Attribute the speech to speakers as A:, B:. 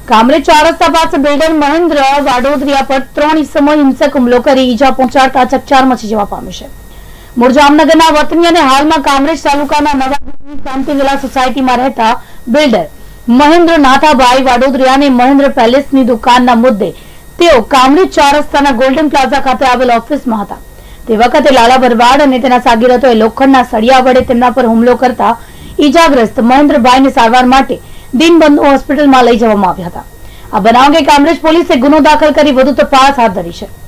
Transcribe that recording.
A: કામરેજ 4 રસ્તા પાસે બિલ્ડર મહેન્દ્ર વાડોદરિયા પર 3 ઇસમોએ હિંસક હુમલો કરી ઈજા પહોંચાડતા ચકચાર મચી જવા પામી છે। મૂળ જામનગરના વતની અને હાલમાં કામરેજ તાલુકાના નવા શાંતિવિલા સોસાયટીમાં રહેતા બિલ્ડર મહેન્દ્ર નાથાભાઈ વાડોદરિયાને મહેન્દ્ર પેલેસની દુકાનના મુદ્દે તેઓ કામરેજ 4 રસ્તાના ગોલ્ડન પ્લાઝા ખાતે આવેલ ઓફિસમાં હતા। તે વખતે લાલા ભરવાડ અને તેના સાગીરતોએ લોખંડના સળિયા વડે તેમના પર હુમલો કરતા ઈજાગ્રસ્ત મહેન્દ્રભાઈને સારવાર માટે દીનબંધુ હોસ્પિટલમાં લઈ જવામાં આવ્યા હતા। આ બનાવ અંગે કામરેજ પોલીસે ગુનો દાખલ કરી વધુ તપાસ હાથ ધરી છે।